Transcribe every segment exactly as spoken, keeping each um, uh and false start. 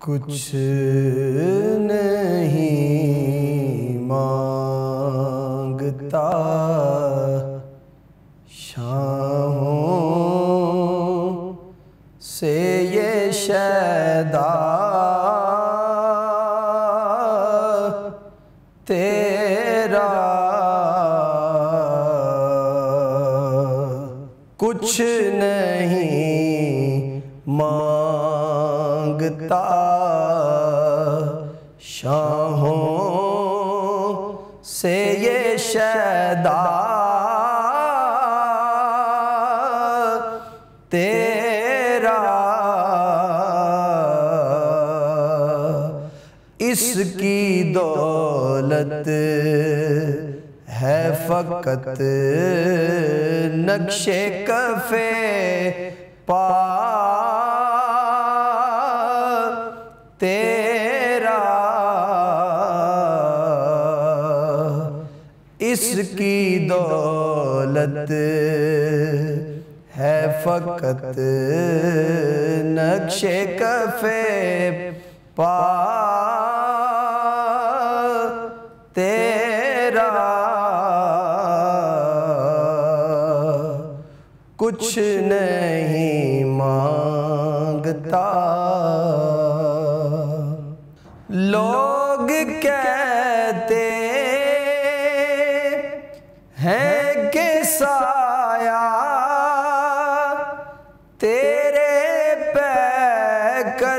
कुछ नहीं मांगता शाहों से ये शैदा तेरा, कुछ नहीं मांगता शाहों से ये शैदा तेरा, इसकी दौलत है फ़कत नक्शे कफ़े पा तेरा, इसकी दौलत है फ़कत नक्शे कफ़े पा तेरा, कुछ नहीं मांगता। लोग कहते हैं कि साया तेरे पैकर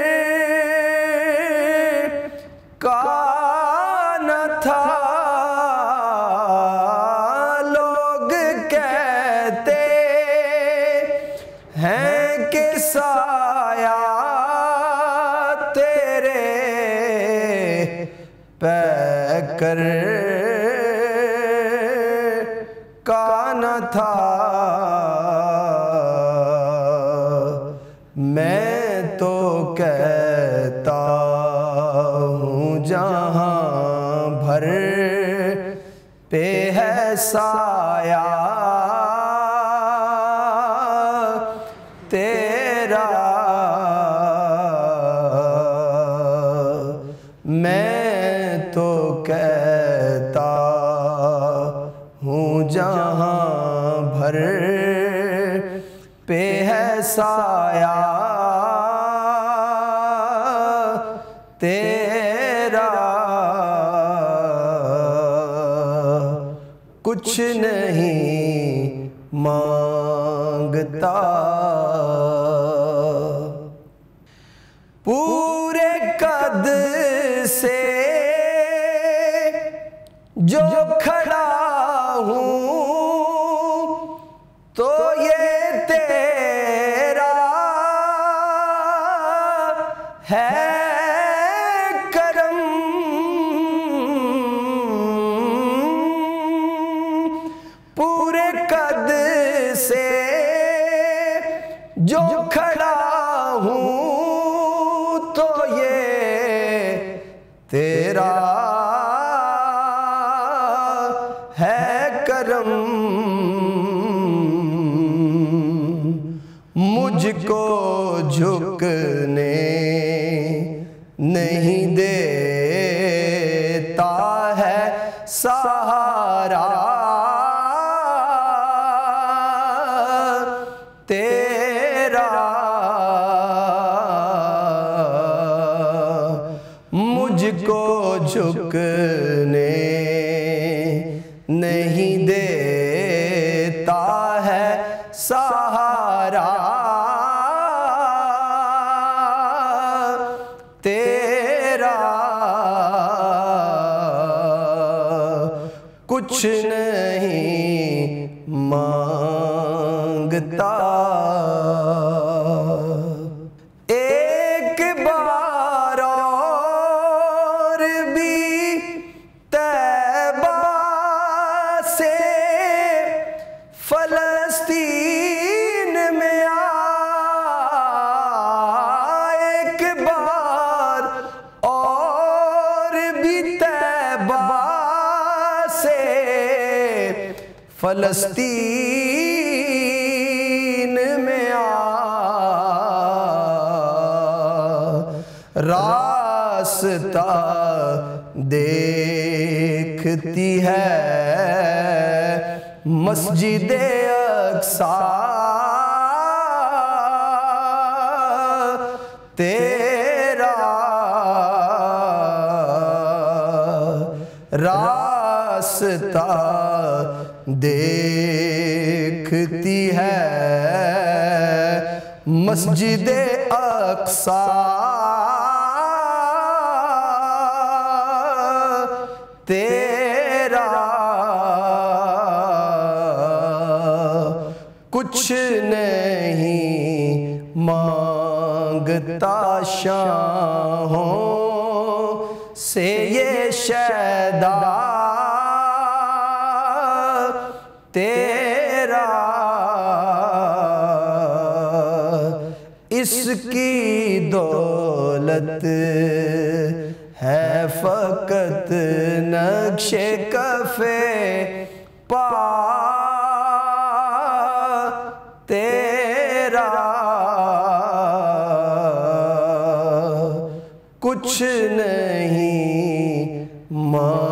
का न था, लोग कहते हैं कि साया तेरे पैकर का न था। मैं तो कहता हूँ जहाँ भर पे है साया तेरा, मैं तो कहता हूँ जहाँ भर पे है साया तेरा, कुछ नहीं मांगता। पूरे कद से जो खड़ा हूँ तो ये तेरा है करम, पूरे कद से जो खड़ा हूँ तो ये तेरा है करम, मुझको झुकने नहीं देता है सहारा तेरा, मुझको झुकने नहीं देता है सहारा तेरा, कुछ नहीं मांगता। एक बार और भी तैबा से फलस्तीन में आ, एक बार और भी तैबा से फलस्तीन में आ, रास्ता देखती है मस्जिद अक्सा तेरा रास्ता देखती है मस्जिद अक्सा तेरा कुछ नहीं मांगता शाहों से ये शैदा तेरा इसकी दौलत है फकत नक्शे कफे पा तेरा कुछ नहीं मां